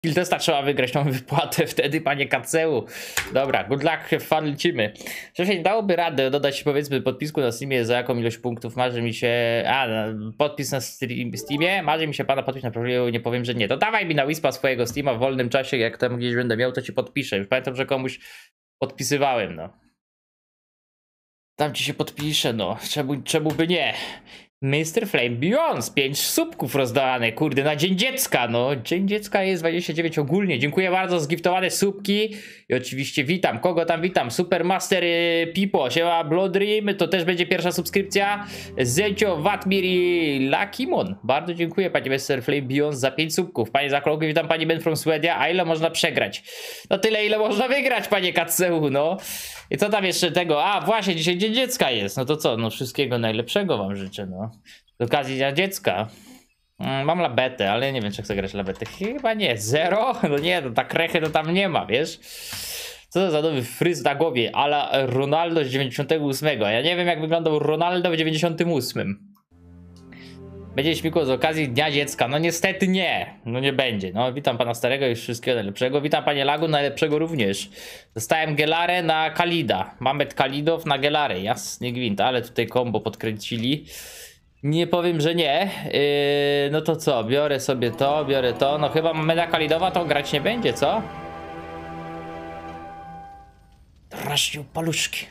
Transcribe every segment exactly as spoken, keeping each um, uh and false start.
Kill testa trzeba wygrać, mamy wypłatę wtedy, panie Kaceu. Dobra, good luck, have fun, lecimy. Szefie, nie dałoby rady dodać, powiedzmy, podpisku na Steamie, za jaką ilość punktów marzy mi się... A, podpis na Steamie? Marzy mi się pana podpis na profilu, nie powiem, że nie. To dawaj mi na Wispa swojego Steama w wolnym czasie, jak tam gdzieś będę miał, to ci podpiszę. Już pamiętam, że komuś podpisywałem, no. Tam ci się podpiszę, no. Czemu, czemu by nie? mister Flame Beyond, pięć subków rozdane, kurde, na Dzień Dziecka, no. Dzień Dziecka jest dwadzieścia dziewięć ogólnie. Dziękuję bardzo za zgiftowane subki. I oczywiście witam, kogo tam witam? Supermaster y, Pipo, siema Bloodream, to też będzie pierwsza subskrypcja. Zencio, Watmir i Lakimon. Bardzo dziękuję, panie mister Flame Beyond, za pięć subków. Panie Zakroku, witam, pani Ben from Swedia. A ile można przegrać? No tyle, ile można wygrać, panie Kaceu, no. I co tam jeszcze tego? A, właśnie, dzisiaj Dzień Dziecka jest. No to co? No wszystkiego najlepszego wam życzę, no. Z okazji Dnia Dziecka. Mm, mam labetę, ale nie wiem, czy chcę grać labetę. Chyba nie. Zero? No nie, no tak rechy to tam nie ma, wiesz? Co to za nowy fryz na głowie? Ala Ronaldo z dziewięćdziesiątego ósmego. Ja nie wiem, jak wyglądał Ronaldo w dziewięćdziesiątym ósmym. Będzie śmigło z okazji Dnia Dziecka. No niestety nie. No nie będzie. No witam pana starego i wszystkiego najlepszego. Witam panie Lagu, najlepszego również. Dostałem Gelarę na Kalida. Mamet Kalidow na Gelarę. Jasny gwint, ale tutaj combo podkręcili. Nie powiem, że nie. Yy, no to co? Biorę sobie to, biorę to. No chyba Mameda Kalidowa to grać nie będzie, co? Drażnił paluszki.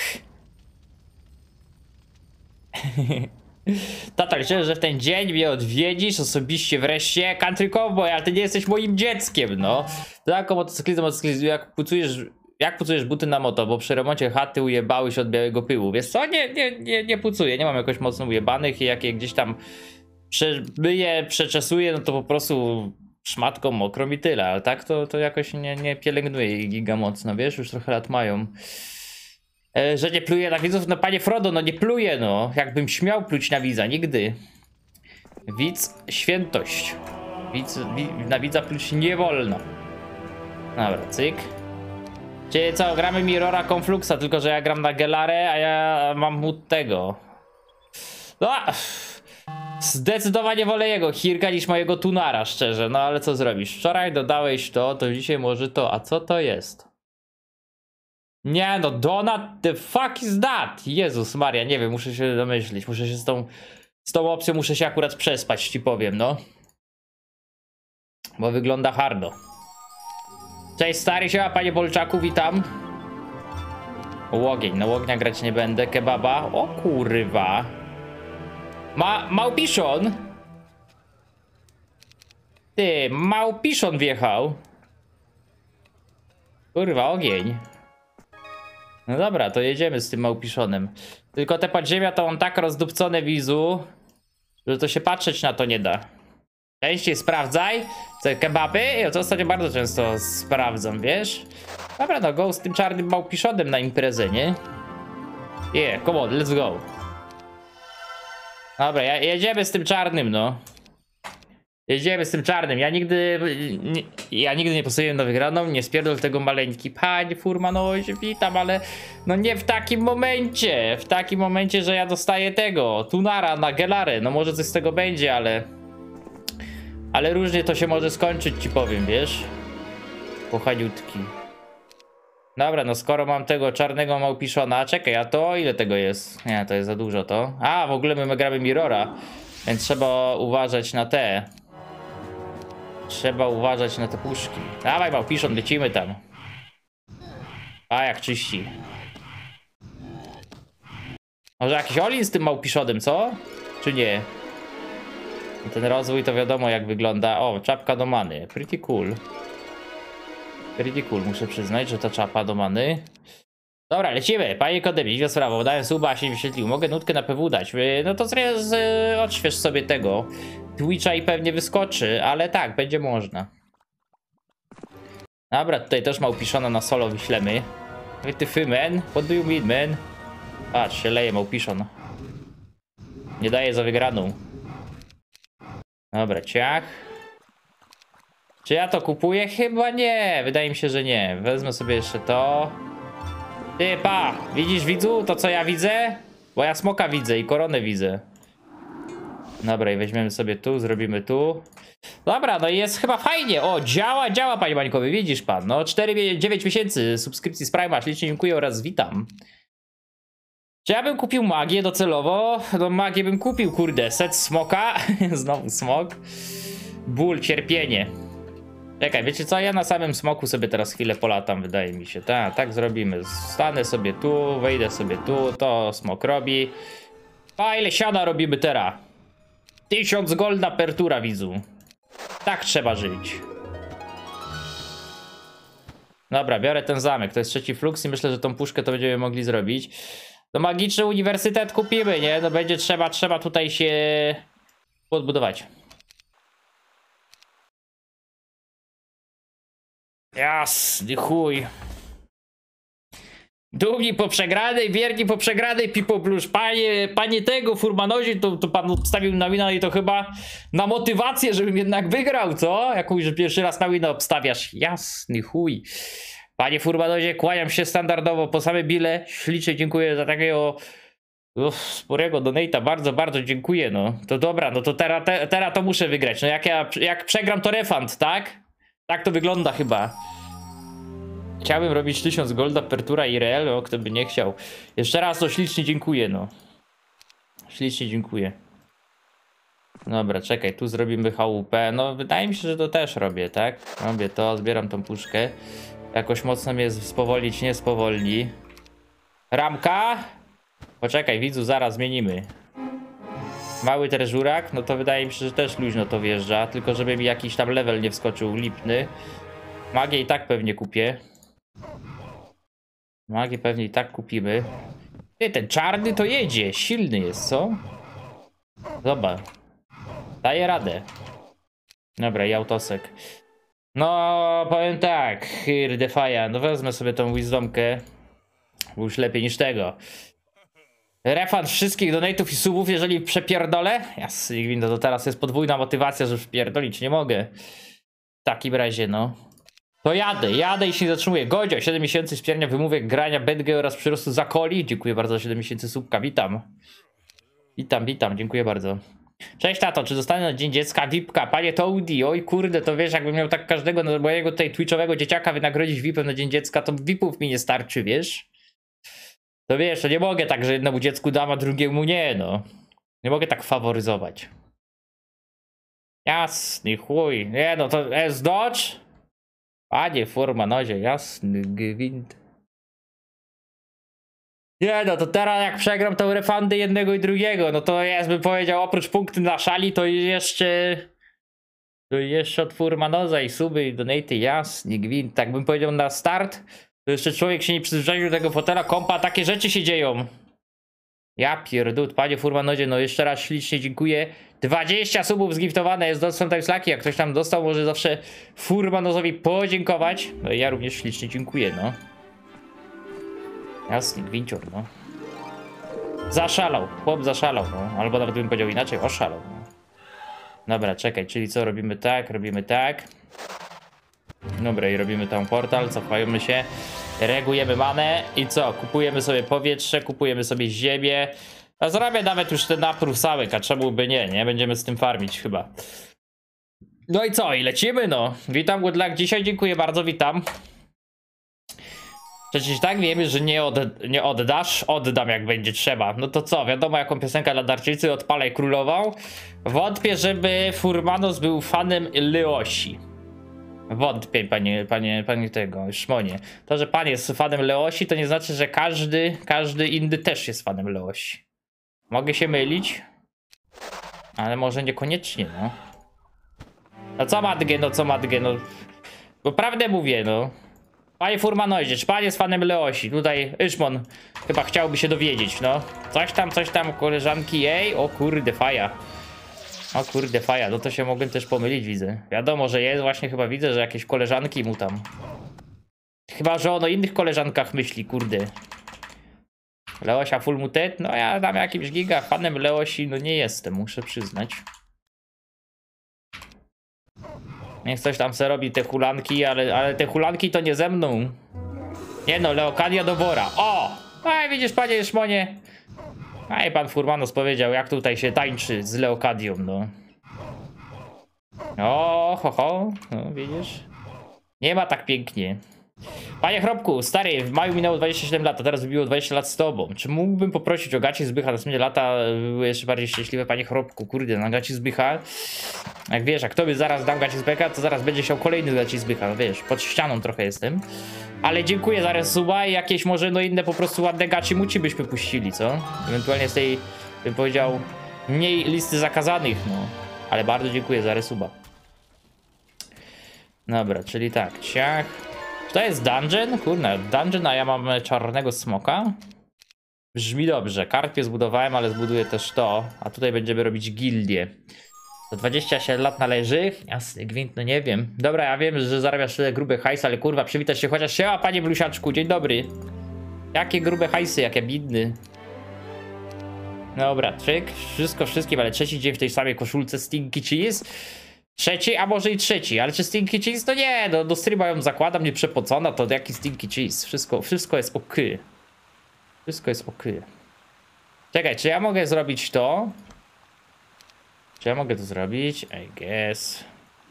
Tata, liczę, że w ten dzień mnie odwiedzisz osobiście wreszcie. Country Cowboy, ale ty nie jesteś moim dzieckiem, no. Taką motocyklizm, motocyklizm, jak pucujesz, jak pucujesz buty na moto, bo przy remoncie chaty ujebały się od białego pyłu. Wiesz co? Nie, nie, nie, nie pucuję, nie mam jakoś mocno ujebanych i jak je gdzieś tam przebyję, przeczesuję, no to po prostu szmatką mokrą i tyle, ale tak to, to jakoś nie, nie pielęgnuję ich giga mocno, wiesz, już trochę lat mają. E, że nie pluję na widzów, no panie Frodo, no nie pluję, no. Jakbym śmiał pluć na widza, nigdy. Widz, świętość. Widz, wi, na widza pluć nie wolno. Dobra, cyk. Czyli co, gramy Mirrora Confluxa, tylko że ja gram na Gelarę, a ja mam mu tego. No, zdecydowanie wolę jego Hirka niż mojego Tunara, szczerze, no ale co zrobisz? Wczoraj dodałeś to, to dzisiaj może to, a co to jest? Nie no, Donut, the fuck is that? Jezus Maria, nie wiem, muszę się domyślić, muszę się z tą, z tą opcją muszę się akurat przespać, ci powiem, no. Bo wygląda hardo. Cześć stary, siema panie Bolczaku, witam. Łogień, no łognia grać nie będę, kebaba, o kurwa. Ma, małpiszon. Ty, małpiszon wjechał. Kurwa, ogień. No dobra, to jedziemy z tym małpiszonem. Tylko te podziemia to mam tak rozdupcone wizu, że to się patrzeć na to nie da. Częściej sprawdzaj. Te kebaby, ja to ostatnio bardzo często sprawdzam, wiesz? Dobra, no go z tym czarnym małpiszonem na imprezę, nie? Yeah, come on, let's go. Dobra, ja, jedziemy z tym czarnym, no. Jedziemy z tym czarnym. Ja nigdy nie, ja nigdy nie postawiłem na wygraną. Nie spierdol tego maleńki. Panie Furmanowie, witam, ale no nie w takim momencie. W takim momencie, że ja dostaję tego Tunara na Gelarę. No może coś z tego będzie, ale ale różnie to się może skończyć, ci powiem, wiesz? Kochaniutki. Dobra, no skoro mam tego czarnego małpiszona. Czekaj, a to ile tego jest? Nie, to jest za dużo to. A, w ogóle my gramy Mirrora, więc trzeba uważać na te. Trzeba uważać na te puszki. Dawaj małpiszon, lecimy tam. A jak czyści. Może jakiś olin z tym małpiszonem, co? Czy nie? Ten rozwój to wiadomo jak wygląda. O, czapka do many. Pretty cool. Pretty cool, muszę przyznać, że ta czapa do many. Dobra, lecimy. Panie Kodemi, widzę sprawę. Dałem suba, a się nie wyświetlił. Mogę nutkę na P W dać. No to z, odśwież sobie tego Twitcha i pewnie wyskoczy, ale tak, będzie można. Dobra, tutaj też małpiszona na solo wyślemy. Ty man, what do you mean, man? Patrz, się leje małpiszon. Nie daje za wygraną. Dobra, ciach. Czy ja to kupuję? Chyba nie. Wydaje mi się, że nie. Wezmę sobie jeszcze to. Ty, pa! Widzisz, widzu, to co ja widzę? Bo ja smoka widzę i koronę widzę. Dobra, i weźmiemy sobie tu, zrobimy tu. Dobra, no i jest chyba fajnie. O, działa, działa, panie Mańkowy, widzisz pan. No, cztery, dziewięć miesięcy subskrypcji z Prime'a, ślicznie dziękuję oraz witam. Czy ja bym kupił magię docelowo? No magię bym kupił, kurde. Set smoka. Znowu smok. Ból, cierpienie. Czekaj, wiecie co? Ja na samym smoku sobie teraz chwilę polatam, wydaje mi się. Tak, tak zrobimy. Stanę sobie tu, wejdę sobie tu, to smok robi. A ile siada robimy teraz? Tysiąc golda pertura, widzu. Tak trzeba żyć. Dobra, biorę ten zamek. To jest trzeci fluks i myślę, że tą puszkę to będziemy mogli zrobić. No magiczny uniwersytet kupimy, nie? No będzie trzeba, trzeba tutaj się podbudować. Jasny chuj. Długi po przegranej, wierni po przegranej, pipo blusz. Panie, panie tego, Furmanozie, to, to pan obstawił na wina i to chyba na motywację, żebym jednak wygrał, co? Jakąś, że pierwszy raz na wina obstawiasz. Jasny chuj. Panie Furmanozie, kłaniam się standardowo po same bile. Ślicznie dziękuję za takiego uff, sporego donate'a. Bardzo, bardzo dziękuję, no. To dobra, no to teraz te, teraz to muszę wygrać. No jak ja jak przegram, to refund, tak? Tak to wygląda chyba. Chciałbym robić tysiąc golda, pertura i real, o kto by nie chciał. Jeszcze raz to ślicznie dziękuję, no. Ślicznie dziękuję. Dobra, czekaj, tu zrobimy chałupę. No wydaje mi się, że to też robię, tak? Robię to, zbieram tą puszkę. Jakoś mocno mnie spowolnić nie spowolni. Ramka? Poczekaj, widzu, zaraz zmienimy. Mały treżurak, no to wydaje mi się, że też luźno to wjeżdża. Tylko żeby mi jakiś tam level nie wskoczył lipny. Magię i tak pewnie kupię. Magię pewnie i tak kupimy. Ty, ten czarny to jedzie. Silny jest, co? Zobacz. Daje radę. Dobra, i autosek. No, powiem tak. Hirdefaja. No wezmę sobie tą wisdomkę. Bo już lepiej niż tego. Refund wszystkich donate'ów i subów, jeżeli przepierdolę. Jasny, no to teraz jest podwójna motywacja, że przepierdolić nie mogę. W takim razie, no. To jadę, jadę i się nie zatrzymuję. Godzio, siedem miesięcy wspierania wymówek, grania, bedge oraz przyrostu zakoli. Dziękuję bardzo za siedem miesięcy subka, witam. Witam, witam, dziękuję bardzo. Cześć tato, czy zostanę na Dzień Dziecka V I P-ka? Panie Toady, oj kurde, to wiesz, jakbym miał tak każdego no, mojego tutaj twitchowego dzieciaka wynagrodzić V I P-em na Dzień Dziecka, to V I P-ów mi nie starczy, wiesz? To wiesz, to nie mogę tak, że jednemu dziecku dam, a drugiemu nie, no. Nie mogę tak faworyzować. Jasny chuj, nie no, to jest Dodge? Panie Furmanozie, jasny gwint. Nie no, to teraz jak przegram to refundy jednego i drugiego, no to ja bym powiedział, oprócz punkty na szali, to jeszcze... To jeszcze od Furmanoza i suby i donaty, jasny gwint. Tak bym powiedział na start, to jeszcze człowiek się nie przyzwyczaił do tego fotela, kompa, takie rzeczy się dzieją. Ja pierdut, panie Furmanozie, no jeszcze raz ślicznie dziękuję. dwadzieścia subów zgiftowane jest do Sometimes Lucky, jak ktoś tam dostał, może zawsze Furmanozowi podziękować. No i ja również ślicznie dziękuję, no. Jasny gwincior, no. Zaszalał, chłop zaszalał, no. Albo nawet bym powiedział inaczej, oszalał, no. Dobra, czekaj, czyli co, robimy tak, robimy tak. Dobra, i robimy tam portal, cofajmy się. Regujemy manę i co? Kupujemy sobie powietrze, kupujemy sobie ziemię. A zrobię nawet już ten napór sałek, a czemu by nie, nie? Będziemy z tym farmić chyba. No i co? I lecimy, no. Witam, good luck dzisiaj, dziękuję bardzo, witam. Przecież tak wiemy, że nie, od, nie oddasz, oddam jak będzie trzeba. No to co, wiadomo jaką piosenkę dla darczycy, odpalaj królową. Wątpię, żeby Furmanos był fanem Leosi. Wątpię, panie, panie, panie tego, Szmonie. To, że pan jest fanem Leosi, to nie znaczy, że każdy, każdy inny też jest fanem Leosi. Mogę się mylić, ale może niekoniecznie, no. No co Madge, no co Madge, no. Bo prawdę mówię, no. Panie Furmanozie, czy pan jest fanem Leosi? Tutaj Yszmon chyba chciałby się dowiedzieć, no. Coś tam, coś tam, koleżanki jej. O kurde, faja. O kurde, faja, no to się mogłem też pomylić, widzę. Wiadomo, że jest, właśnie chyba widzę, że jakieś koleżanki mu tam. Chyba, że on o innych koleżankach myśli, kurde. Leosia full mutet? No ja tam jakimś giga fanem Leosi, no nie jestem, muszę przyznać. Niech coś tam se robi te hulanki, ale, ale te hulanki to nie ze mną. Nie no, Leokania do wora. O! A widzisz, panie Szmonie. A i pan Furmanos powiedział, jak tutaj się tańczy z Leokadią, no. O, ho, ho, no widzisz? Nie ma tak pięknie. Panie Chrobku, stary, w maju minęło dwadzieścia siedem lat, a teraz wybiło dwadzieścia lat z tobą. Czy mógłbym poprosić o gaci Zbycha? Następnie lata były jeszcze bardziej szczęśliwe, panie Chrobku. Kurde, na gaci Zbycha. Jak wiesz, jak tobie zaraz dam gaci Zbycha, to zaraz będzie chciał kolejny gaci Zbycha. No wiesz, pod ścianą trochę jestem. Ale dziękuję za resuba i jakieś może no inne po prostu ładne gaci muci byśmy puścili, co? Ewentualnie z tej, bym powiedział, mniej listy zakazanych, no. Ale bardzo dziękuję za resuba. Dobra, czyli tak, ciach. Czy to jest dungeon? Kurna, dungeon, a ja mam czarnego smoka. Brzmi dobrze. Karpie zbudowałem, ale zbuduję też to. A tutaj będziemy robić gildię. To dwadzieścia siedem lat należy? Jasny gwint, no nie wiem. Dobra, ja wiem, że zarabiasz tyle grube hajsy, ale kurwa, przywitać się chociaż. Siema, panie Blusiaczku, dzień dobry. Jakie grube hajsy, jak ja bidny. Dobra, tryk. Wszystko wszystkim, ale trzeci dzień w tej samej koszulce Stinky Cheese. Trzeci, a może i trzeci, ale czy Stinky Cheese? To nie, do, do streama ją zakładam, nie przepocona, to jaki Stinky Cheese? Wszystko, wszystko jest ok. Wszystko jest ok. Czekaj, czy ja mogę zrobić to? Czy ja mogę to zrobić? I guess.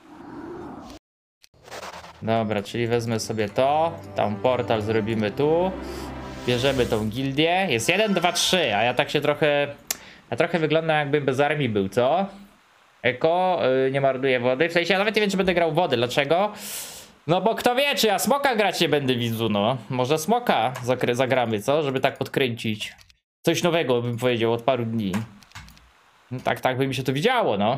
Dobra, czyli wezmę sobie to, tam portal zrobimy tu. Bierzemy tą gildię. Jest jeden, dwa, trzy, a ja tak się trochę... Ja trochę wyglądam, jakbym bez armii był, co? Eko, yy, nie marnuję wody. W sensie ja nawet nie wiem, czy będę grał wody. Dlaczego? No bo kto wie, czy ja smoka grać nie będę, widzu, no. Może smoka zagramy, co? Żeby tak podkręcić. Coś nowego, bym powiedział, od paru dni. No, tak, tak by mi się to widziało, no.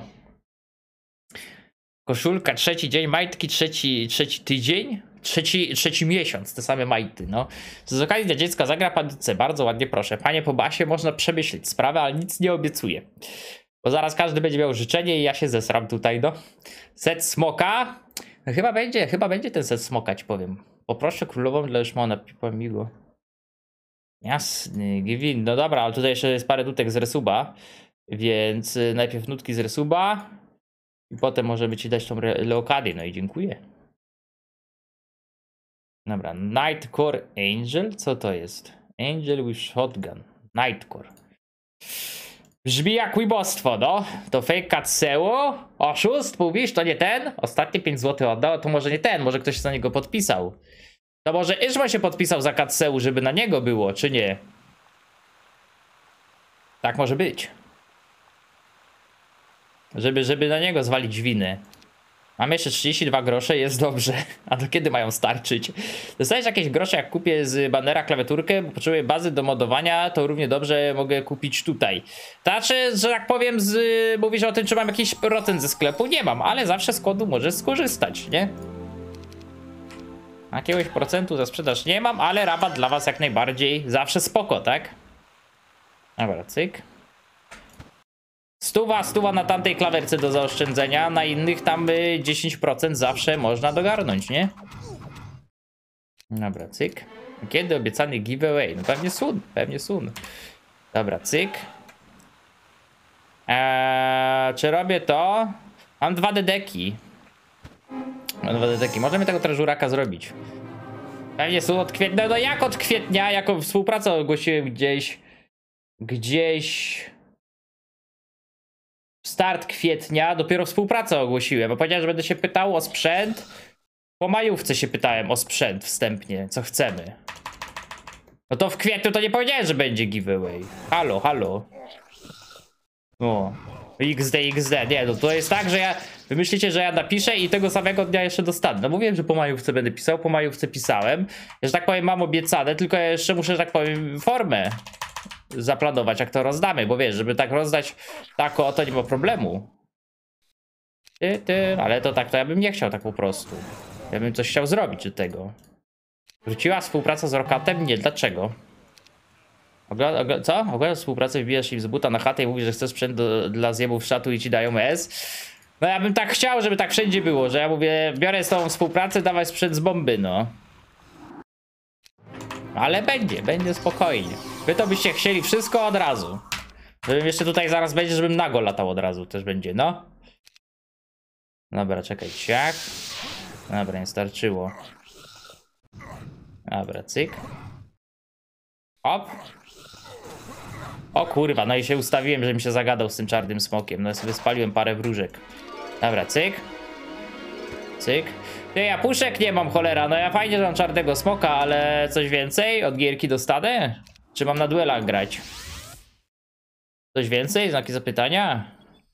Koszulka, trzeci dzień, majtki, trzeci, trzeci tydzień. Trzeci, trzeci miesiąc, te same majty, no. Z okazji dla dziecka zagra pan C. Bardzo ładnie, proszę. Panie po basie, można przemyśleć sprawę, ale nic nie obiecuję. Bo zaraz każdy będzie miał życzenie i ja się zesram tutaj, no. Set smoka. No, chyba będzie, chyba będzie ten set smoka, ci powiem. Poproszę królową dla Szmona, miło. Jasny, Givin. No dobra, ale tutaj jeszcze jest parę nutek z resuba. Więc najpierw nutki z resuba. I potem możemy ci dać tą Leokadię, no i dziękuję. Dobra, Nightcore Angel? Co to jest? Angel with Shotgun. Nightcore. Brzmi jak łibostwo, no. To fake Katseu? Oszust, mówisz? To nie ten? Ostatnie pięć złotych oddał, to może nie ten, może ktoś za niego podpisał. To może Iszma się podpisał za Katseu, żeby na niego było, czy nie? Tak może być. Żeby, żeby na niego zwalić winę. Mam jeszcze trzydzieści dwa grosze, jest dobrze. A do kiedy mają starczyć? Dostajesz jakieś grosze, jak kupię z banera klawiaturkę, bo potrzebuję bazy do modowania, to równie dobrze mogę kupić tutaj. Znaczy, że tak powiem, z, mówisz o tym, czy mam jakiś procent ze sklepu? Nie mam, ale zawsze z kodu możesz skorzystać, nie? Jakiegoś procentu za sprzedaż nie mam, ale rabat dla was jak najbardziej. Zawsze spoko, tak? Dobra, cyk. Stuwa, stuwa na tamtej klawerce do zaoszczędzenia, na innych tam dziesięć procent zawsze można dogarnąć, nie? Dobra, cyk. Kiedy obiecany giveaway? No pewnie soon, pewnie soon. Dobra, cyk. Eee, czy robię to? Mam dwa dedeki. Mam dwa dedeki. Możemy tego treżuraka zrobić. Pewnie soon od kwietnia. No jak od kwietnia? Jako współpracę ogłosiłem gdzieś... Gdzieś... Start kwietnia, dopiero współpracę ogłosiłem, bo powiedziałem, że będę się pytał o sprzęt. Po majówce się pytałem o sprzęt wstępnie, co chcemy. No to w kwietniu to nie powiedziałem, że będzie giveaway. Halo, halo. O, X D, X D, nie, no to jest tak, że ja, wy myślicie, że ja napiszę i tego samego dnia jeszcze dostanę. No mówiłem, że po majówce będę pisał, po majówce pisałem. Że tak powiem, mam obiecane, tylko ja jeszcze muszę, że tak powiem, formę zaplanować, jak to rozdamy, bo wiesz, żeby tak rozdać tak o, to nie ma problemu. Ty, ty, ale to tak, to ja bym nie chciał tak po prostu. Ja bym coś chciał zrobić do tego. Wróciła współpraca z Rokatem? Nie, dlaczego? Ogla, ogla, co? Ogólnie współpracę wbijasz im z buta na chatę i mówisz, że chcesz sprzęt do, dla zjebów szatu i ci dają S. No ja bym tak chciał, żeby tak wszędzie było, że ja mówię, biorę z tą współpracę, dawaj sprzęt z bomby, no. Ale będzie, będzie spokojnie. Wy to byście chcieli wszystko od razu. Żebym jeszcze tutaj zaraz będzie, żebym nago latał od razu też będzie, no. Dobra, czekaj, ciach. Dobra, nie starczyło. Dobra, cyk. Hop. O kurwa, no i się ustawiłem, żebym się zagadał z tym czarnym smokiem. No i sobie spaliłem parę wróżek. Dobra, cyk. Cyk. Ty, ja puszek nie mam, cholera. No ja fajnie, że mam czarnego smoka, ale coś więcej od gierki dostanę? Czy mam na duelach grać? Coś więcej? Znaki zapytania?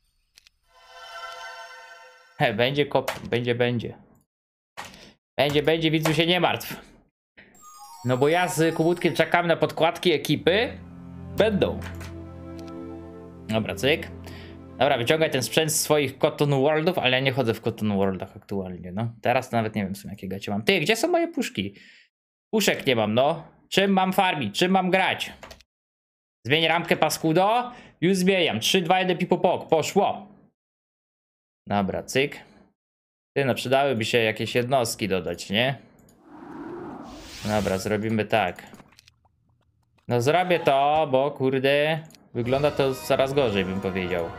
He, będzie kop, będzie, będzie. Będzie, będzie, widzu, się nie martw. No bo ja z Kubutkiem czekam na podkładki ekipy. Będą. Dobra, cyk. Dobra, wyciągaj ten sprzęt z swoich Cotton Worldów, ale ja nie chodzę w Cotton Worldach aktualnie, no. Teraz nawet nie wiem, w sumie jakie gacie mam. Ty, gdzie są moje puszki? Puszek nie mam, no. Czym mam farmić? Czym mam grać? Zmień ramkę, paskudo. Już zmieniam. trzy, dwa, jeden, pipopok. Poszło. Dobra, cyk. Ty, no przydałyby się jakieś jednostki dodać, nie? Dobra, zrobimy tak. No zrobię to, bo kurde, wygląda to coraz gorzej, bym powiedział.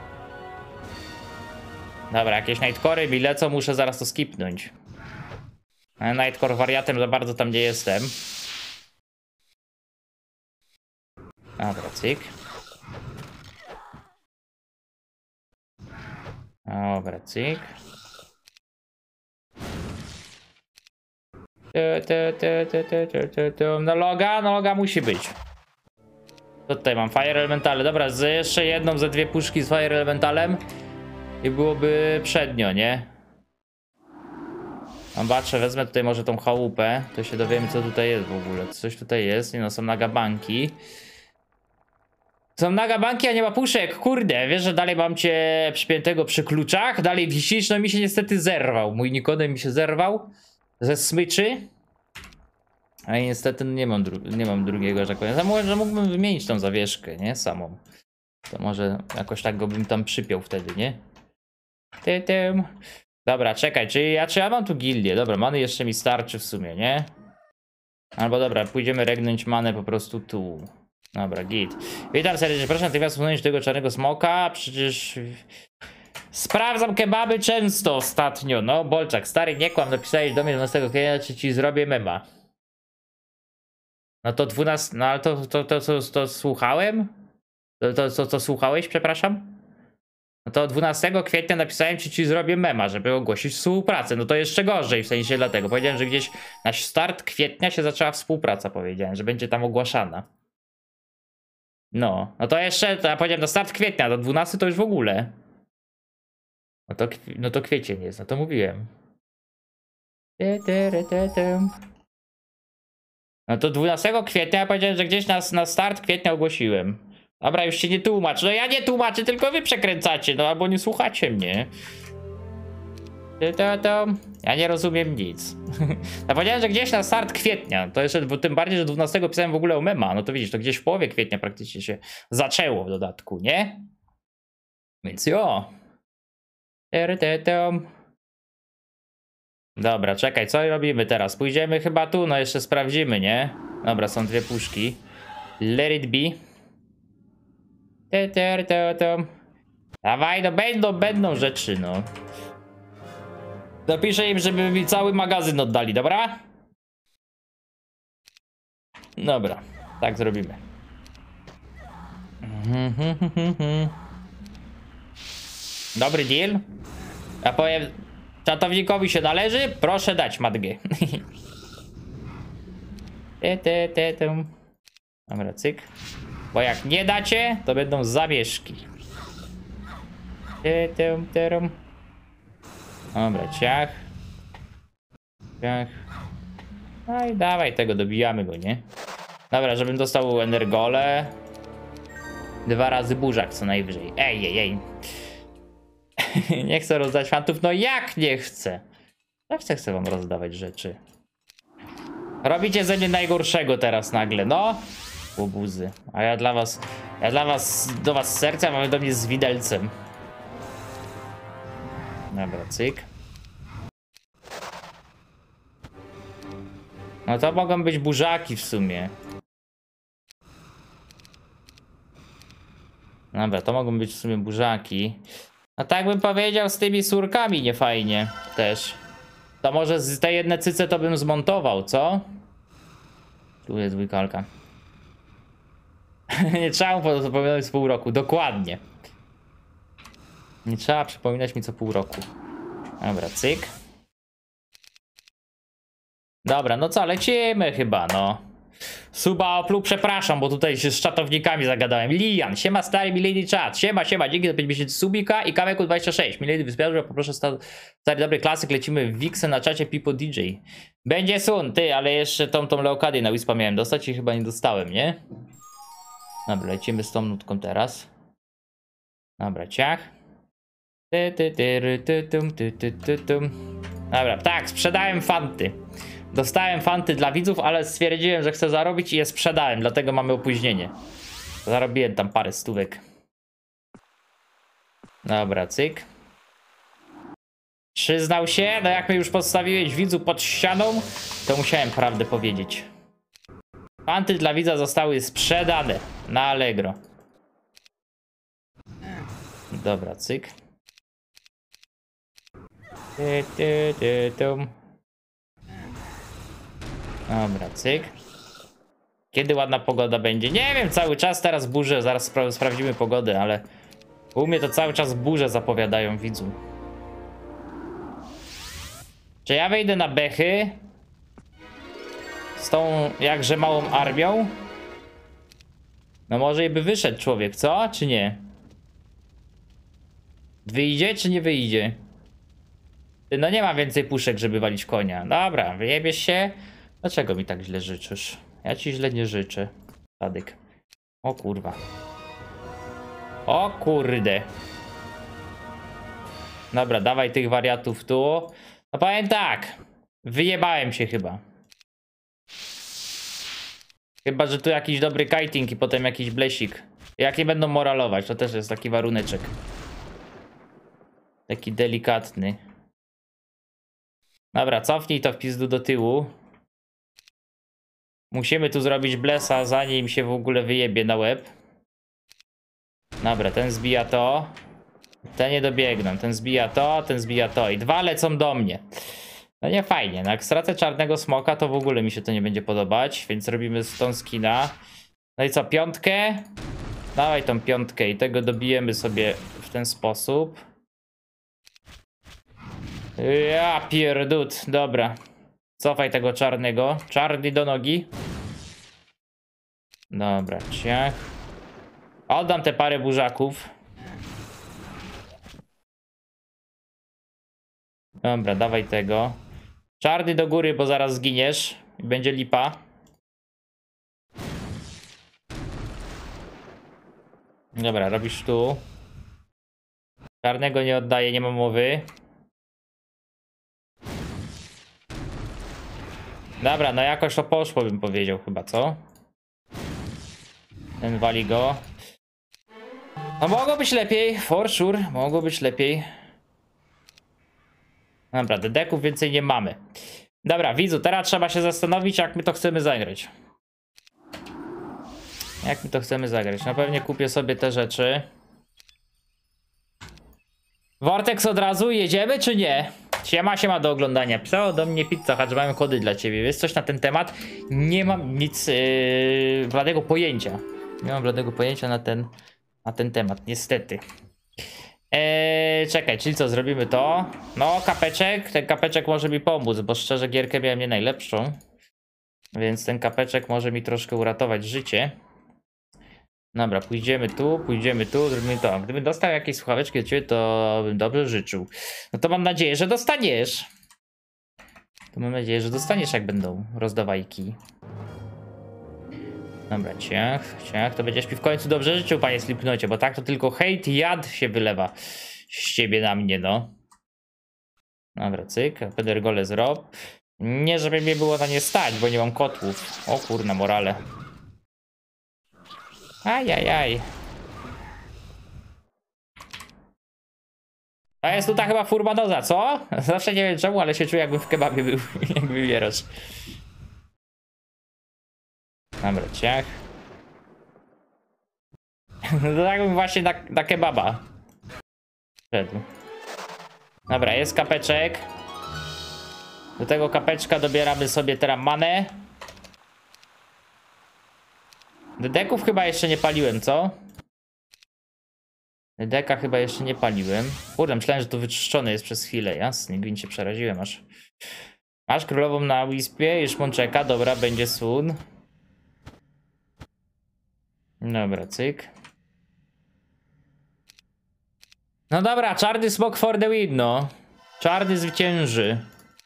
Dobra, jakieś nightcore'y mi lecą, muszę zaraz to skipnąć. Nightcore wariatem za bardzo tam nie jestem. Dobra, cyk. Dobra, cyk. No loga, no loga musi być. Co tutaj mam? Fire Elementale. Dobra, z jeszcze jedną, ze dwie puszki z Fire Elementalem i byłoby przednio, nie? Zobaczę, wezmę tutaj może tą chałupę, to się dowiemy, co tutaj jest w ogóle. Coś tutaj jest, nie no, są nagabanki. Są nagabanki, a nie ma puszek, kurde, wiesz, że dalej mam cię przypiętego przy kluczach, dalej wisisz, no mi się niestety zerwał, mój Nikodem mi się zerwał ze smyczy. A i niestety nie mam, nie mam drugiego, że tak powiem. Może mógłbym wymienić tą zawieszkę, nie? Samą. To może jakoś tak go bym tam przypiął wtedy, nie? Ty, tym. Dobra, czekaj, czy ja, czy ja mam tu gildię? Dobra, many jeszcze mi starczy w sumie, nie? Albo dobra, pójdziemy regnąć manę po prostu tu. Dobra, git. Witam serdecznie, proszę natychmiast usunąć tego czarnego smoka, przecież... Sprawdzam kebaby często ostatnio, no. Bolczak, stary, nie kłam, napisałeś do mnie dwunastego kwietnia, czy ci zrobię mema. No to dwunastego, no ale to, to, to, to, to, to słuchałem? To, to, to, to słuchałeś, przepraszam? No to dwunastego kwietnia napisałem ci, ci zrobię mema, żeby ogłosić współpracę. No to jeszcze gorzej, w sensie dlatego. Powiedziałem, że gdzieś na start kwietnia się zaczęła współpraca, powiedziałem, że będzie tam ogłaszana. No, no to jeszcze, to ja powiedziałem na start kwietnia, do dwunastego to już w ogóle. No to, no to kwiecień jest, no to mówiłem. No to dwunastego kwietnia ja powiedziałem, że gdzieś na, na start kwietnia ogłosiłem. Dobra, już się nie tłumacz. No ja nie tłumaczę, tylko wy przekręcacie, no albo nie słuchacie mnie. To, to, ja nie rozumiem nic. Ja powiedziałem, że gdzieś na start kwietnia. To jeszcze, bo tym bardziej, że dwunastego pisałem w ogóle o mema. No to widzisz, to gdzieś w połowie kwietnia praktycznie się zaczęło w dodatku, nie? Więc jo. Dobra, czekaj, co robimy teraz? Pójdziemy chyba tu, no jeszcze sprawdzimy, nie? Dobra, są dwie puszki. Let it be. Dawaj, no będą, będą rzeczy, no. Napiszę im, żeby mi cały magazyn oddali, dobra? Dobra, tak zrobimy. Dobry deal. Ja powiem, czatownikowi się należy, proszę dać matgę. Dobra, cyk. Bo jak nie dacie, to będą zamieszki. Dobra, ciach. Ciach. No i dawaj tego, dobijamy go, nie? Dobra, żebym dostał energole. Dwa razy burzak co najwyżej. Ej, ej, ej. Nie chcę rozdać fantów, no jak nie chcę? Jak chcę, chcę wam rozdawać rzeczy. Robicie ze mnie najgorszego teraz nagle, no. Łobuzy. A ja dla was, ja dla was, do was z serca, mamy do mnie z widelcem. Dobra, cyk. No to mogą być burzaki w sumie. Dobra, to mogą być w sumie burzaki. No tak bym powiedział, z tymi surkami nie fajnie też. To może z tej jednej cyce to bym zmontował, co? Tu jest dwójkalka. Nie trzeba mu zapominać co pół roku, dokładnie. Nie trzeba przypominać mi co pół roku. Dobra, cyk. Dobra, no co, lecimy chyba, no. Suba Oplu, przepraszam, bo tutaj się z czatownikami zagadałem. Lian, siema stary Milady Chat, siema, siema, dzięki za pięć miesięcy subika i Kameku dwadzieścia sześć. Milady wyspiarza, że poproszę stary dobry klasyk, lecimy w Wixę na czacie Pipo D J. Będzie sun, ty, ale jeszcze tą tą Leokadię na Wispa miałem dostać i chyba nie dostałem, nie? Dobra, lecimy z tą nutką teraz. Dobra, ciach. Ty, ty, ty, ty, tum, ty, ty, ty, tum. Dobra, tak, sprzedałem fanty. Dostałem fanty dla widzów, ale stwierdziłem, że chcę zarobić i je sprzedałem, dlatego mamy opóźnienie. Zarobiłem tam parę stówek. Dobra, cyk. Przyznał się, no jak mnie już postawiłeś widzu pod ścianą, to musiałem prawdę powiedzieć. Fanty dla widza zostały sprzedane na Allegro. Dobra, cyk. Ty, ty, ty, tum. Dobra, cyk. Kiedy ładna pogoda będzie? Nie wiem, cały czas teraz burze, zaraz spra sprawdzimy pogodę, ale u mnie to cały czas burze zapowiadają widzu. Czy ja wejdę na bechy z tą jakże małą armią? No może i by wyszedł człowiek, co? Czy nie? Wyjdzie czy nie wyjdzie? No nie ma więcej puszek, żeby walić konia. Dobra, wyjebiesz się? Dlaczego mi tak źle życzysz? Ja ci źle nie życzę. Tadyk. O kurwa. O kurde. Dobra, dawaj tych wariatów tu. No powiem tak. Wyjebałem się chyba. Chyba, że tu jakiś dobry kiting i potem jakiś blesik. Jak nie będą moralować, to też jest taki waruneczek. Taki delikatny. Dobra, cofnij to w pizdu do tyłu. Musimy tu zrobić blesa, zanim się w ogóle wyjebie na łeb. Dobra, ten zbija to. Ten nie dobiegną. Ten zbija to, ten zbija to. I dwa lecą do mnie. No nie fajnie. No jak stracę czarnego smoka, to w ogóle mi się to nie będzie podobać. Więc robimy stone skina. No i co, piątkę? Dawaj tą piątkę i tego dobijemy sobie w ten sposób. Ja pierdut. Dobra. Cofaj tego czarnego. Czarny do nogi. Dobra, ciach. Oddam te parę burzaków. Dobra, dawaj tego. Czarny do góry, bo zaraz zginiesz. I będzie lipa. Dobra, robisz tu. Czarnego nie oddaję, nie ma mowy. Dobra, no jakoś to poszło, bym powiedział chyba, co? Ten wali go. No mogło być lepiej, for sure, mogło być lepiej. Dobra, dedeków więcej nie mamy. Dobra, widzu, teraz trzeba się zastanowić, jak my to chcemy zagrać. Jak my to chcemy zagrać? Na pewno kupię sobie te rzeczy. Vortex od razu, jedziemy czy nie? Siema, siema do oglądania. Pisało do mnie Pizza Hut, że mają kody dla ciebie. Jest coś na ten temat? Nie mam nic yy, bladego pojęcia. Nie mam bladego pojęcia na ten, na ten temat, niestety. Eee, czekaj, czyli co, zrobimy to? No, kapeczek, ten kapeczek może mi pomóc, bo szczerze gierkę miałem nie najlepszą. Więc ten kapeczek może mi troszkę uratować życie. Dobra, pójdziemy tu, pójdziemy tu, zrobimy to. Gdybym dostał jakieś słuchaweczki od ciebie, to bym dobrze życzył. No to mam nadzieję, że dostaniesz. To mam nadzieję, że dostaniesz, jak będą rozdawajki. Dobra, ciach, ciach, to będziesz mi w końcu dobrze życzył, panie Slipknocie, bo tak to tylko hejt i jad się wylewa z ciebie na mnie, no. Dobra, cyk, pedergole zrob. Nie, żeby mnie było na nie stać, bo nie mam kotłów. O kurna, morale. Ajajaj. To jest tutaj chyba furbanoza, co? Zawsze nie wiem czemu, ale się czuję, jakbym w kebabie był, jak wybierasz. Dobra, ciach. No tak bym właśnie na, na kebaba szedł. Dobra, jest kapeczek. Do tego kapeczka dobieramy sobie teraz manę. Dedeków chyba jeszcze nie paliłem, co? Dedeka chyba jeszcze nie paliłem. Kurde, myślałem, że to wyczyszczone jest przez chwilę. Jasny, gwint się przeraziłem aż. Masz królową na Wispie i szponczeka. Dobra, będzie sun. Dobra, cyk. No dobra, czarny smok for the win, no. Czarny zwycięży.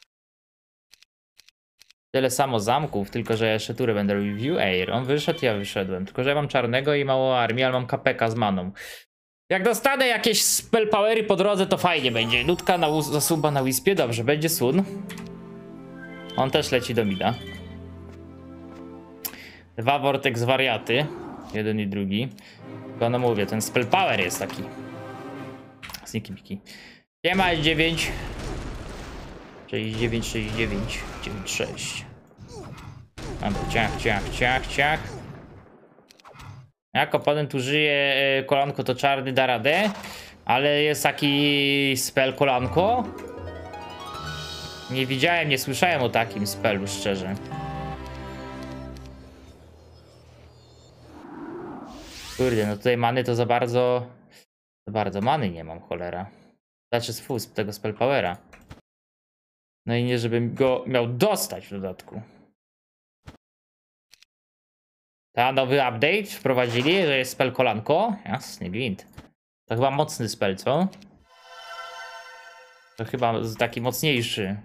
Tyle samo zamków, tylko że ja jeszcze turę będę robił. View Air. On wyszedł, ja wyszedłem. Tylko że ja mam czarnego i mało armii, ale mam K P K z maną. Jak dostanę jakieś spell powery po drodze, to fajnie będzie. Nutka na zasuba na Wispie, dobrze, będzie sun. On też leci do mida. Dwa Vortex wariaty. Jeden i drugi. Tylko no mówię, ten spell power jest taki. Sniki piki. Nie ma dziewięć. sześćdziesiąt dziewięć, sześćdziesiąt dziewięć, dziewięćdziesiąt sześć. Mam tu ciach, ciach, ciach, ciach. Jak oponent użyje kolanko, to czarny da radę. Ale jest taki spell kolanko. Nie widziałem, nie słyszałem o takim spelu, szczerze. Kurde, no tutaj many to za bardzo... Za bardzo many nie mam, cholera. Znaczy z fus tego spell powera. No i nie, żebym go miał dostać w dodatku. Ta nowy update wprowadzili, że jest spell kolanko. Jasny gwint. To chyba mocny spell, co? To chyba taki mocniejszy.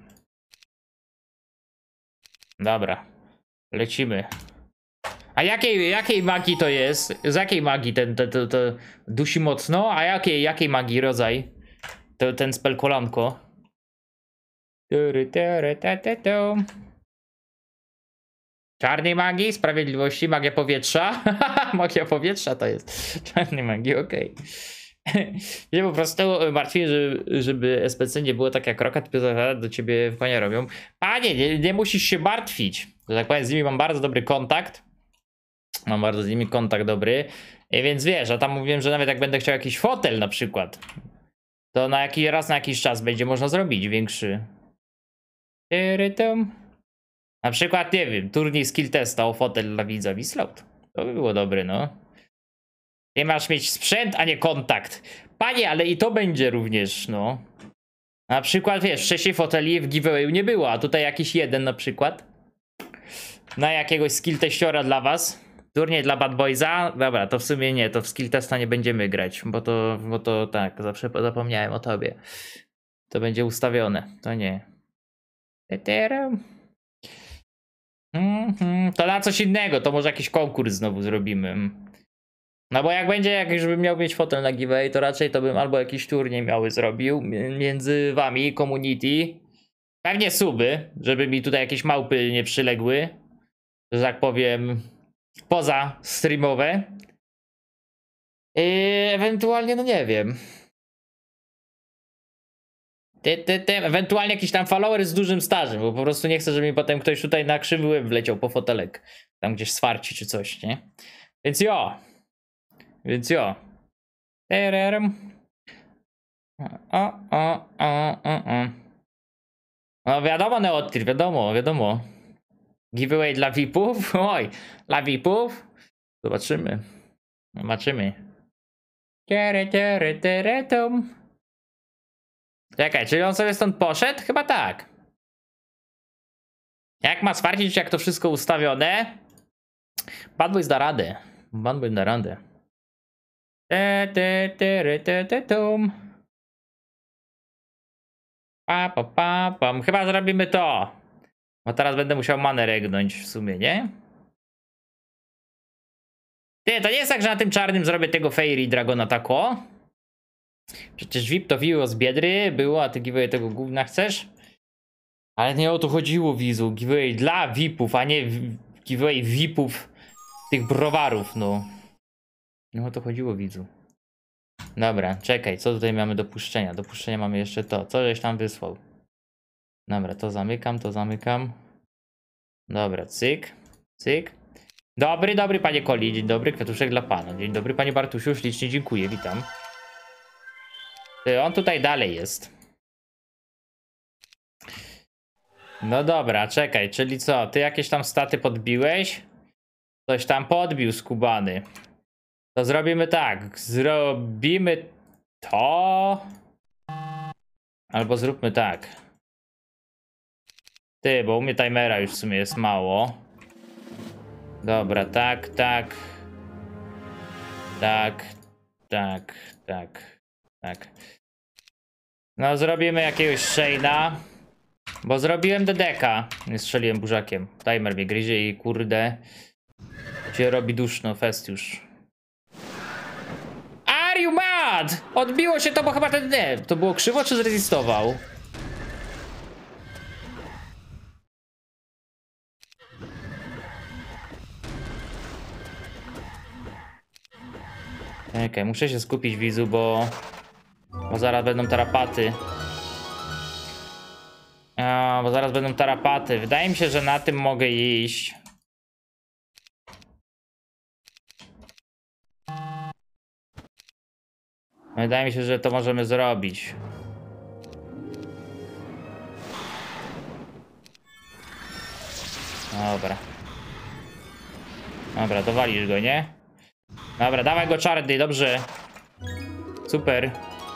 Dobra. Lecimy. A jakiej, jakiej magii to jest? Z jakiej magii ten, ten, ten, ten dusi mocno? A jakiej, jakiej magii rodzaj? To, ten spell kolanko. Czarnej magii, sprawiedliwości, magia powietrza. Magia powietrza to jest. Czarnej magii, okej. Okay. Ja po prostu martwię, żeby, żeby S P C nie było tak jak Rocket, do ciebie w konia robią. Panie, nie, nie musisz się martwić. Że tak powiem, z nimi mam bardzo dobry kontakt. Mam bardzo z nimi kontakt dobry. Więc wiesz, a tam mówiłem, że nawet jak będę chciał jakiś fotel na przykład, to na jakiś raz na jakiś czas będzie można zrobić większy. Na przykład, nie wiem, turniej skill testa o fotel dla widza Wislout. To by było dobre, no. Nie masz mieć sprzęt, a nie kontakt. Panie, ale i to będzie również, no. Na przykład, wiesz, wcześniej foteli w giveawayu nie było, a tutaj jakiś jeden na przykład. Na jakiegoś skill teściora dla was. Turniej dla Bad Boysa. Dobra, to w sumie nie, to w skill testa nie będziemy grać, bo to, bo to tak, zawsze zapomniałem o tobie. To będzie ustawione, to nie. Mm-hmm. To na coś innego, to może jakiś konkurs znowu zrobimy. No bo jak będzie, jak już bym miał mieć fotel na giveaway, to raczej to bym albo jakiś turniej miały zrobił między wami, community. Pewnie suby, żeby mi tutaj jakieś małpy nie przyległy, że tak powiem, poza streamowe. Yy, ewentualnie, no nie wiem. Ty, ty, ty, ewentualnie jakiś tam follower z dużym stażem, bo po prostu nie chcę, żeby mi potem ktoś tutaj na krzywy łeb wleciał po fotelek. Tam gdzieś swarci czy coś, nie? Więc jo. Więc jo. O, o, o, o, o. No wiadomo, Neotir, wiadomo, wiadomo. Giveaway dla V I P-ów? Oj, dla V I P-ów? Zobaczymy. Zobaczymy. Czekaj, czyli on sobie stąd poszedł? Chyba tak. Jak ma stwierdzić, jak to wszystko ustawione? Bad Boys da radę. Bad Boys da radę. Te, te, te, te, te, tum. Pa, pa, pa, pam. Chyba zrobimy to. Bo teraz będę musiał manę regnąć w sumie, nie? Ty, to nie jest tak, że na tym czarnym zrobię tego Fairy Dragona tako? Przecież V I P to wiło z biedry było, a ty giveaway tego gówna chcesz? Ale nie o to chodziło, widzu. Giveaway dla V I P-ów, a nie giveaway V I P-ów tych browarów, no. Nie o to chodziło, widzu. Dobra, czekaj, co tutaj mamy do puszczenia? Do puszczenia mamy jeszcze to. Co żeś tam wysłał? Dobra, to zamykam, to zamykam. Dobra, cyk, cyk. Dobry, dobry panie Koli, dzień dobry, kwiatuszek dla pana. Dzień dobry panie Bartusiu, ślicznie dziękuję, witam. On tutaj dalej jest. No dobra, czekaj, czyli co? Ty jakieś tam staty podbiłeś? Coś tam podbił skubany. To zrobimy tak. Zrobimy to. Albo zróbmy tak. Ty, bo u mnie timera już w sumie jest mało. Dobra, tak, tak. Tak, tak, tak, tak. No zrobimy jakiegoś Shane'a. Bo zrobiłem Dedeka. Nie strzeliłem burzakiem. Timer mnie gryzie i kurde. Się robi duszno, fest już. Are you mad? Odbiło się to, bo chyba ten... Nie, to było krzywo czy zrezistował? Okej, okay, muszę się skupić, widzu, bo... Bo zaraz będą tarapaty. A, bo zaraz będą tarapaty. Wydaje mi się, że na tym mogę iść. Wydaje mi się, że to możemy zrobić. Dobra. Dobra, dowalisz go, nie? Dobra, dawaj go czarny, dobrze. Super.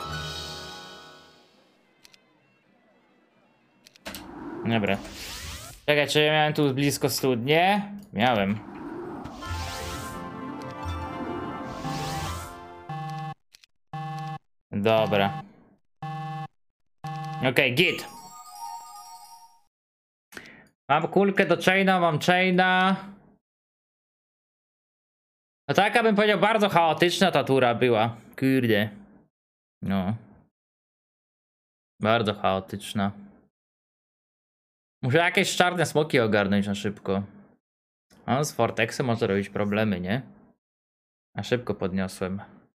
Dobra. Czekaj, czy ja miałem tu blisko studnie? Miałem. Dobra. Okej, okay, git. Mam kulkę do chaina, mam chaina. No taka bym powiedział, bardzo chaotyczna ta tura była. Kurde. No. Bardzo chaotyczna. Muszę jakieś czarne smoki ogarnąć na szybko. A z Vortexem może robić problemy, nie? A szybko podniosłem.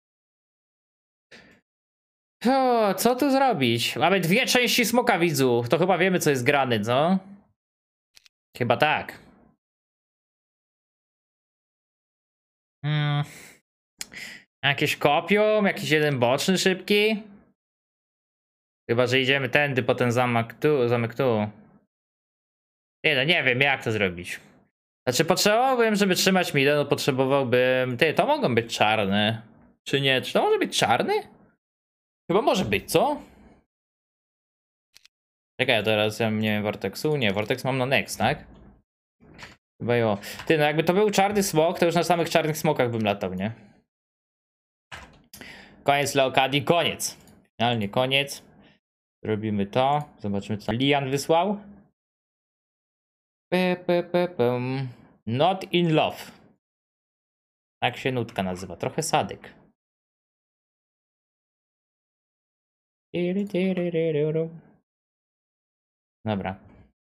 O, co tu zrobić? Mamy dwie części smoka, widzu. To chyba wiemy, co jest grany, co? Chyba tak. Hmm. Jakieś kopium? Jakiś jeden boczny szybki? Chyba, że idziemy tędy po ten zamek tu. Zamek tu. Nie, no nie wiem, jak to zrobić. Znaczy, potrzebowałbym, żeby trzymać midę, no potrzebowałbym... Ty, to mogą być czarne. Czy nie? Czy to może być czarny? Chyba może być, co? Czekaj, ja teraz ja nie wiem Vortexu. Nie, Vortex mam na next, tak? Chyba jo. Ty, no jakby to był czarny smok, to już na samych czarnych smokach bym latał, nie? Koniec Leokadii, koniec. Finalnie koniec. Robimy to. Zobaczymy, co Lian wysłał. Pe, pe, pe, pum. Not in love. Tak się nutka nazywa. Trochę sadyk. Dobra.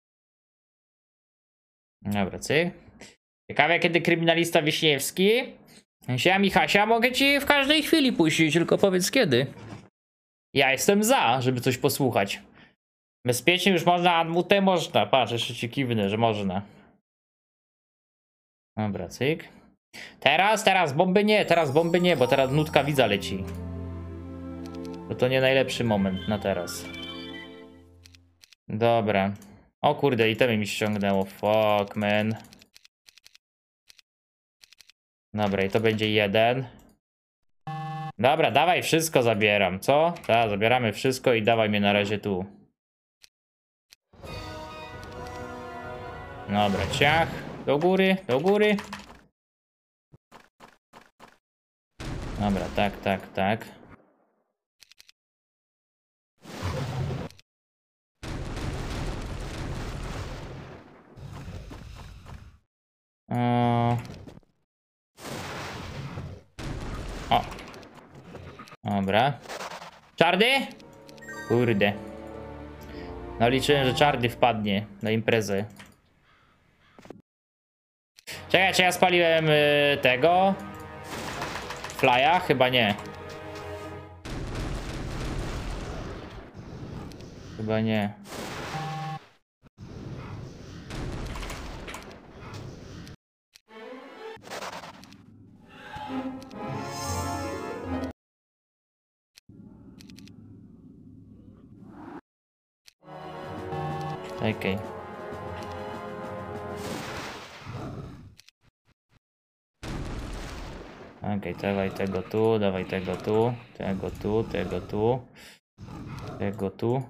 Dobra, cyk. Ciekawe, kiedy kryminalista Wiśniewski. Ja, Michasia, mogę ci w każdej chwili puścić, tylko powiedz kiedy. Ja jestem za, żeby coś posłuchać. Bezpiecznie już można, Admutę można. Patrz, jeszcze ci kiwnę, że można. Dobra, cyk. Teraz, teraz bomby nie, teraz bomby nie, bo teraz nutka widza leci. Bo to nie najlepszy moment na teraz. Dobra. O kurde, itemy mi ściągnęło. Fuck, man. Dobra, i to będzie jeden. Dobra, dawaj, wszystko zabieram, co? Tak, zabieramy wszystko i dawaj mnie na razie tu. Dobra, ciach. Do góry, do góry. Dobra, tak, tak, tak. O. O. Dobra. Czarny? Kurde. No liczyłem, że czarny wpadnie na imprezę. Czekaj, czy ja spaliłem y, tego? Flya? Chyba nie. Chyba nie. Okej. Okay. Okej, okay, dawaj tego tu, dawaj tego tu, tego tu, tego tu, tego tu.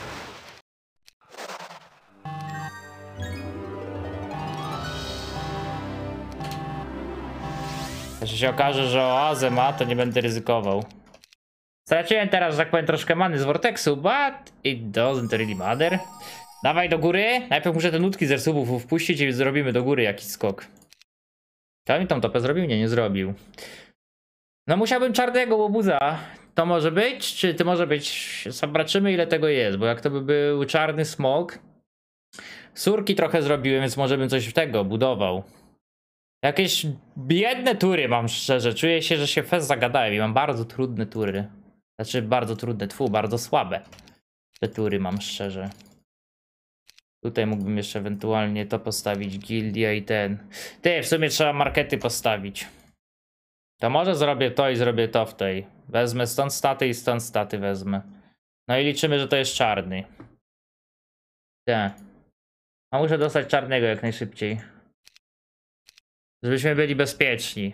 Jeśli się okaże, że oazę ma, to nie będę ryzykował. Straciłem teraz, że tak powiem, troszkę many z Vortexu, but it doesn't really matter. Dawaj do góry. Najpierw muszę te nutki z resubów wpuścić i zrobimy do góry jakiś skok. Kto mi tą topę zrobił? Nie, nie zrobił. No musiałbym czarnego łobuza. To może być? Czy to może być? Zobaczymy, ile tego jest, bo jak to by był czarny smok. Surki trochę zrobiłem, więc może bym coś w tego budował. Jakieś biedne tury mam, szczerze. Czuję się, że się fest zagadałem i mam bardzo trudne tury. Znaczy bardzo trudne, tfu, bardzo słabe. Te tury mam, szczerze. Tutaj mógłbym jeszcze ewentualnie to postawić, gildia i ten. Ty, w sumie trzeba markety postawić. To może zrobię to i zrobię to w tej. Wezmę stąd staty i stąd staty wezmę. No i liczymy, że to jest czarny. Tak. A muszę dostać czarnego jak najszybciej. Żebyśmy byli bezpieczni.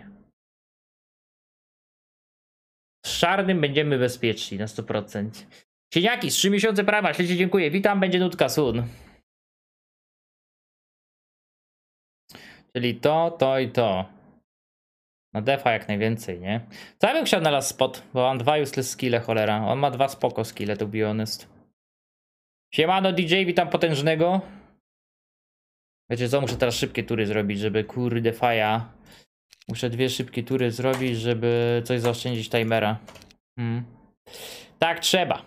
Z czarnym będziemy bezpieczni na sto procent. Cieniaki, z trzy miesiące prawa, śledzie dziękuję. Witam, będzie nutka sun. Czyli to, to i to. Na defa jak najwięcej, nie? Co ja bym chciał na last spot, bo mam dwa useless skille, cholera. On ma dwa spoko skille, to be honest. Siemano D J, witam potężnego. Wiecie co, muszę teraz szybkie tury zrobić, żeby kurde faja. Muszę dwie szybkie tury zrobić, żeby coś zaoszczędzić timera. Hmm. Tak trzeba.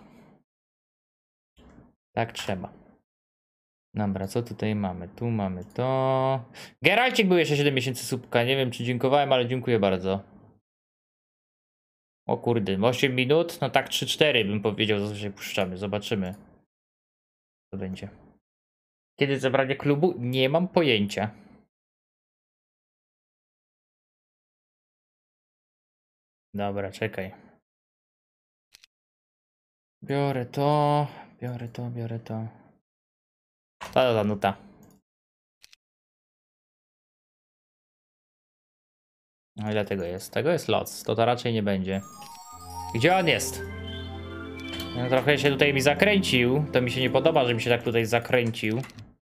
Tak trzeba. Dobra, co tutaj mamy? Tu mamy to. Geralcik był jeszcze siedem miesięcy słupka. Nie wiem, czy dziękowałem, ale dziękuję bardzo. O kurde, osiem minut? No tak trzy cztery bym powiedział, że się puszczamy. Zobaczymy. Co będzie. Kiedy zebranie klubu? Nie mam pojęcia. Dobra, czekaj. Biorę to, biorę to, biorę to. Co za nuta? No ile tego jest? Tego jest loc, to to raczej nie będzie. Gdzie on jest? No, trochę się tutaj mi zakręcił. To mi się nie podoba, że mi się tak tutaj zakręcił.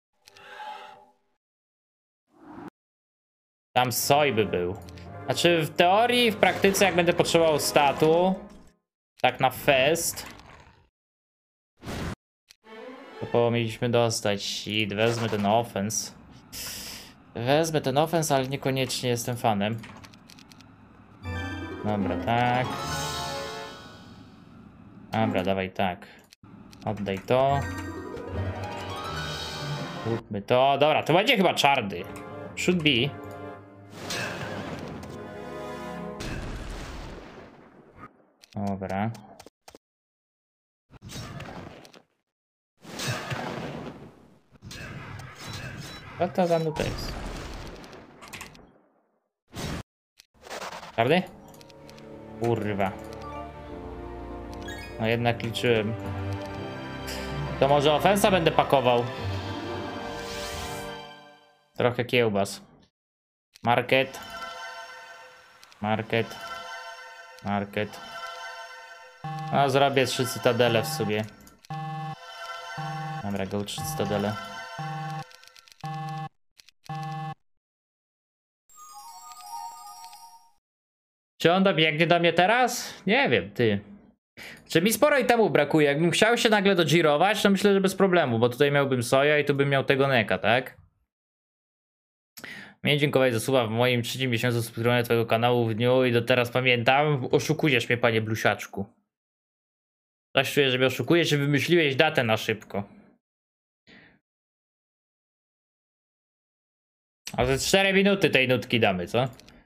Tam soj by był. Znaczy w teorii, w praktyce jak będę potrzebował statu, tak na fest, to powinniśmy dostać i wezmę ten offense. Wezmę ten offense, ale niekoniecznie jestem fanem. Dobra, tak. Dobra, dawaj tak. Oddaj to. Zróbmy to. Dobra, to będzie chyba czarny. Should be. Dobra. Co to za nuta jest? Czarny? Kurwa. No jednak liczyłem. To może ofensa będę pakował. Trochę kiełbas. Market. Market. Market. No zrobię trzy cytadele w sobie. Dobra, go trzy cytadele. Czy on dobiegnie do mnie teraz? Nie wiem, ty. Czy mi sporo i temu brakuje? Jakbym chciał się nagle dogirować, to myślę, że bez problemu, bo tutaj miałbym soja i tu bym miał tego neka, tak? Mnie dziękować za słowa w moim trzecim miesiącu subskrybowania twojego kanału w dniu i do teraz pamiętam. Oszukujesz mnie, panie blusiaczku. Coś czuję, że mnie oszukujesz, czy wymyśliłeś datę na szybko. A ze cztery minuty tej nutki damy, co?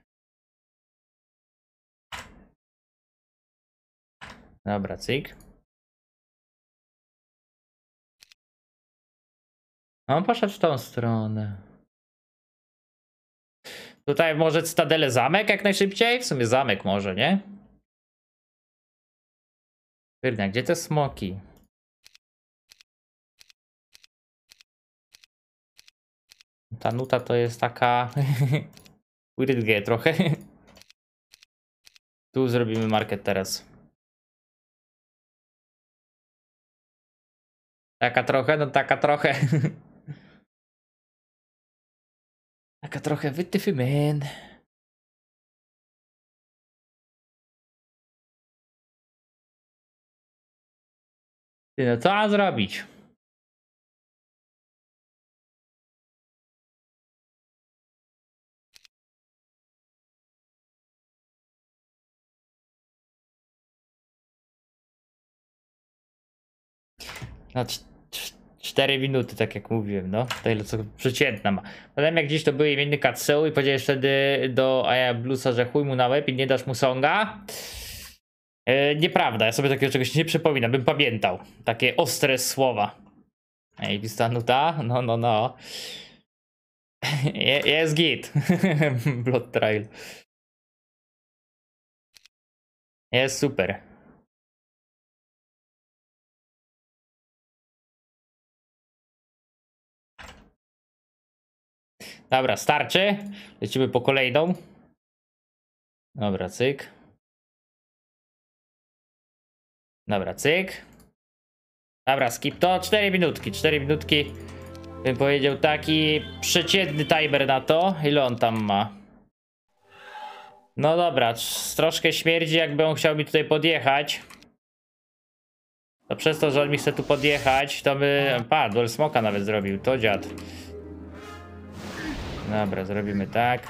Dobra, cyk. On poszedł w tą stronę. Tutaj może cytadele zamek jak najszybciej? W sumie zamek może, nie? Kurde, gdzie te smoki? Ta nuta to jest taka... Weird G trochę. Tu zrobimy market teraz. Taka trochę, no taka trochę. Taka trochę wytyfy, man. Ty, no co mam zrobić? No, cztery minuty, tak jak mówiłem, no. To ile co przeciętna ma. Potem jak gdzieś to były imienny Katseu i powiedziałeś wtedy do Aya Bluesa, że chuj mu na łeb i nie dasz mu songa. E, nieprawda, ja sobie takiego czegoś nie przypominam, bym pamiętał. Takie ostre słowa. Ej, lista nuta? No, no, no. Je, jest git. Blood Trail. Jest super. Dobra, starczy. Lecimy po kolejną. Dobra, cyk. Dobra, cyk. Dobra, skip to. cztery minutki. cztery minutki. Bym powiedział taki przeciętny timer na to. Ile on tam ma? No dobra, troszkę śmierdzi, jakby on chciał mi tutaj podjechać. To przez to, że on mi chce tu podjechać, to by... Pa, dual smoka nawet zrobił, to dziad. Dobra, zrobimy tak.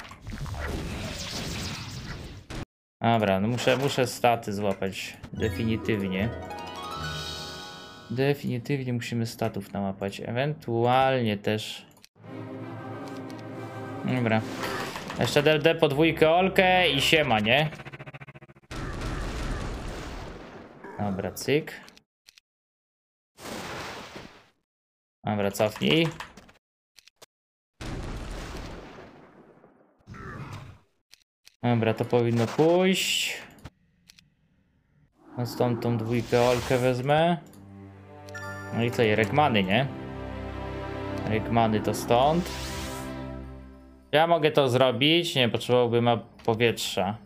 Dobra, no muszę, muszę staty złapać. Definitywnie. Definitywnie musimy statów nałapać. Ewentualnie też... Dobra. Jeszcze D L D podwójkę Olkę i siema, nie? Dobra, cyk. Dobra, cofnij. Dobra, to powinno pójść. No stąd tą dwójkę Olkę wezmę. No i co, i Regmany, nie? Regmany to stąd. Ja mogę to zrobić, nie potrzebowałbym powietrza.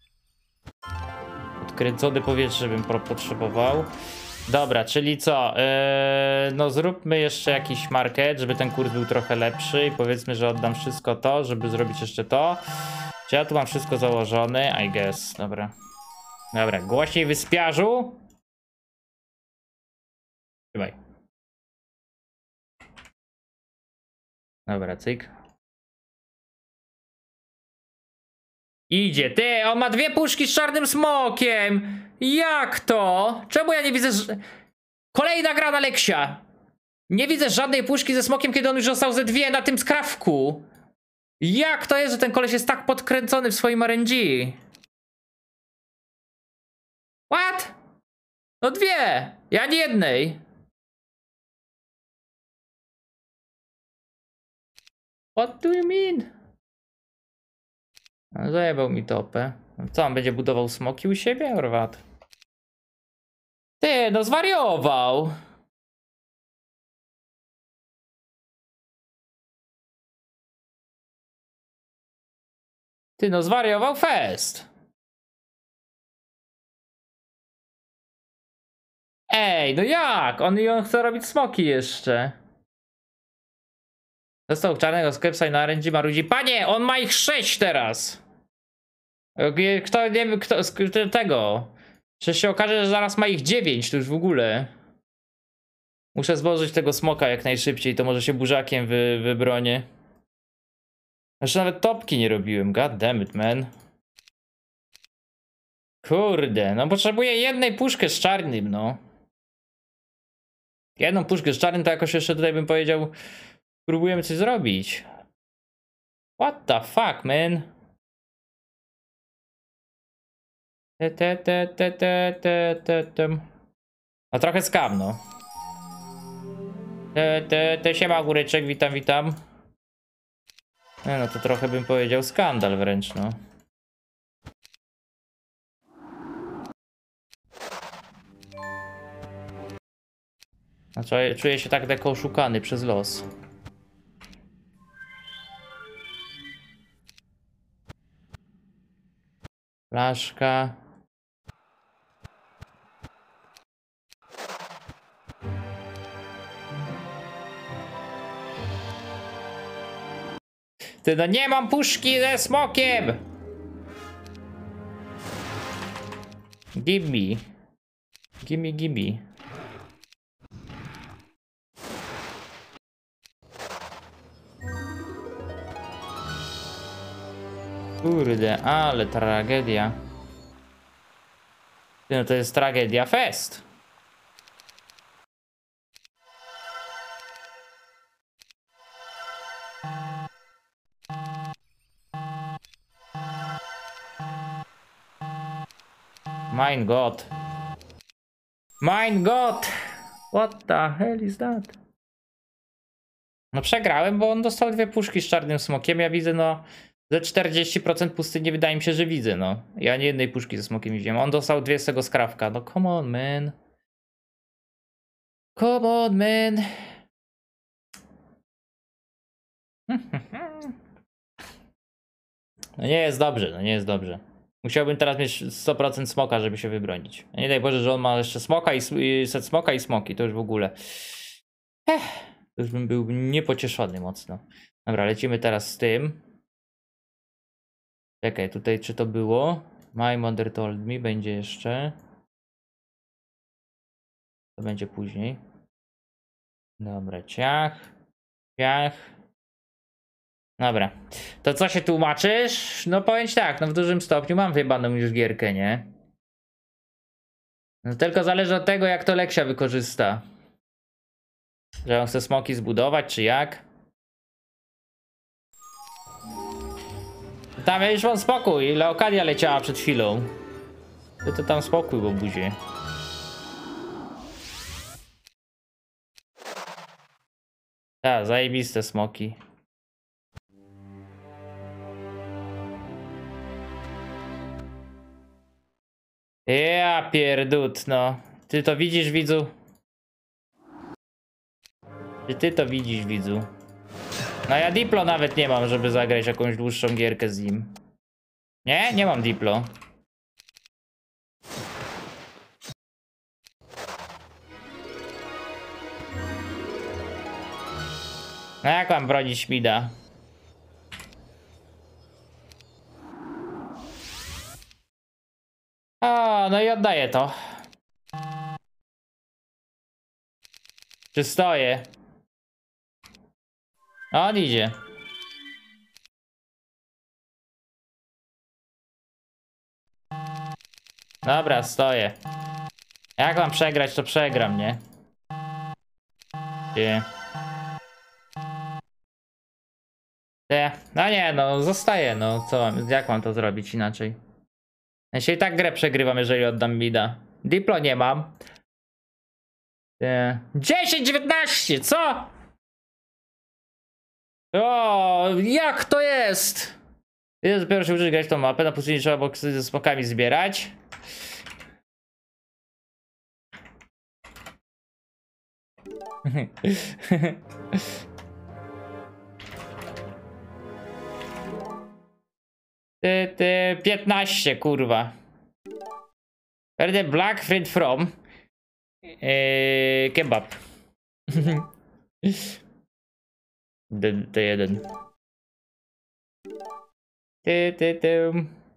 Odkręcone powietrze bym potrzebował. Dobra, czyli co? Yy, no zróbmy jeszcze jakiś market, żeby ten kurs był trochę lepszy i powiedzmy, że oddam wszystko to, żeby zrobić jeszcze to. Czy ja tu mam wszystko założone? I guess, dobra. Dobra, głośniej wyspiarzu. Trzymaj. Dobra, cyk. Idzie, ty, on ma dwie puszki z czarnym smokiem. Jak to? Czemu ja nie widzę... Ż... Kolejna gra na Leksia. Nie widzę żadnej puszki ze smokiem, kiedy on już dostał ze dwie na tym skrawku. Jak to jest, że ten koleś jest tak podkręcony w swoim R N G? What? No dwie. Ja nie jednej. What do you mean? No, zajebał mi topę. Co, on będzie budował smoki u siebie? Orwat. Ty, no zwariował. Ty, no zwariował fest. Ej, no jak? On i on chce robić smoki jeszcze. Dostał czarnego sklepsa i na R N G marudzi. Panie, on ma ich sześć teraz. Kto, nie wiem, kto, tego. Przecież się okaże, że zaraz ma ich dziewięć, to już w ogóle. Muszę złożyć tego smoka jak najszybciej, to może się burzakiem wy, wybronię. Jeszcze nawet topki nie robiłem, god damn it, man. Kurde, no potrzebuję jednej puszkę z czarnym, no. Jedną puszkę z czarnym to jakoś jeszcze tutaj bym powiedział, próbujemy coś zrobić. What the fuck, man? Te, te, te, te, te, te, te, te. No trochę skam, no. Te, te, te, siema góreczek, witam, witam. No, no to trochę bym powiedział skandal wręcz, no. Znaczy, czuję się tak deko oszukany przez los. Flaszka. Ty, no nie mam puszki ze smokiem! Gimme. Gimme, gimme. Kurde, ale tragedia. No to jest tragedia fest. Mein God. Mein God. What the hell is that? No przegrałem, bo on dostał dwie puszki z czarnym smokiem. Ja widzę, no, ze czterdzieści procent pustyni wydaje mi się, że widzę, no. Ja nie jednej puszki ze smokiem widziałem. On dostał dwie z tego skrawka. No come on, man. Come on, man. No nie jest dobrze, no nie jest dobrze. Musiałbym teraz mieć sto procent smoka, żeby się wybronić. Nie daj Boże, że on ma jeszcze smoka i, i set smoka i smoki. To już w ogóle. Ech, to już bym był niepocieszony mocno. Dobra, lecimy teraz z tym. Czekaj, tutaj czy to było? My mother told me, będzie jeszcze. To będzie później. Dobra, ciach. Ciach. Dobra, to co się tłumaczysz? No powiem ci tak, no w dużym stopniu mam wyjebaną już gierkę, nie? No tylko zależy od tego, jak to Leksia wykorzysta. Że on chce smoki zbudować, czy jak? Tam ja już mam spokój, Leokadia leciała przed chwilą. Ty to tam spokój, bo buzie. Tak, zajebiste smoki. Ja pierdut, no. Ty to widzisz, widzu? Czy ty to widzisz, widzu? No ja Diplo nawet nie mam, żeby zagrać jakąś dłuższą gierkę z nim. Nie? Nie mam Diplo. No jak mam bronić mida? O, no i oddaję to. Czy stoję? On idzie. Dobra, stoję. Jak mam przegrać, to przegram, nie? Nie. Nie. No nie, no zostaję, no co mam, jak mam to zrobić inaczej? Ja się i tak grę przegrywam, jeżeli oddam mida. Diplo nie mam. Nie. dziesięć dziewiętnaście, co? O, jak to jest? Jest dopiero się uczyć grać tą mapę, na pustyni trzeba boksy ze smokami zbierać. Ty, ty, piętnaście, kurwa. Where the black friend from? Eee, kebab. D jeden. Ty, ty, ty.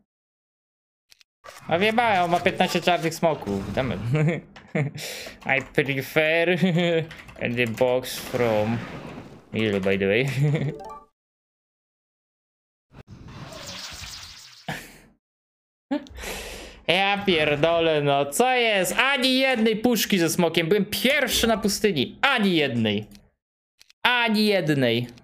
A wiebałem, on ma piętnaście czarnych smoków. Damy. I prefer the box from Middle, by the way. Ja pierdolę, no co jest? Ani jednej puszki ze smokiem. Byłem pierwszy na pustyni. Ani jednej. Ani jednej.